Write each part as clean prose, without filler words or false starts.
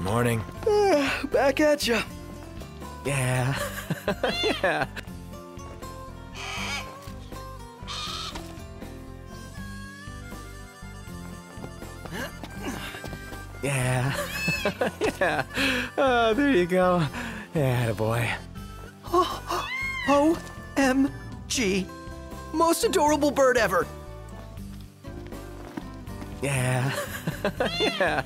Morning. Back at ya. Yeah. Yeah. Yeah. Yeah. There you go. Yeah, boy. OMG. Most adorable bird ever. Yeah. Yeah.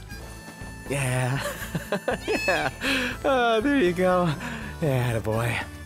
Yeah. Yeah. There you go. Yeah, boy.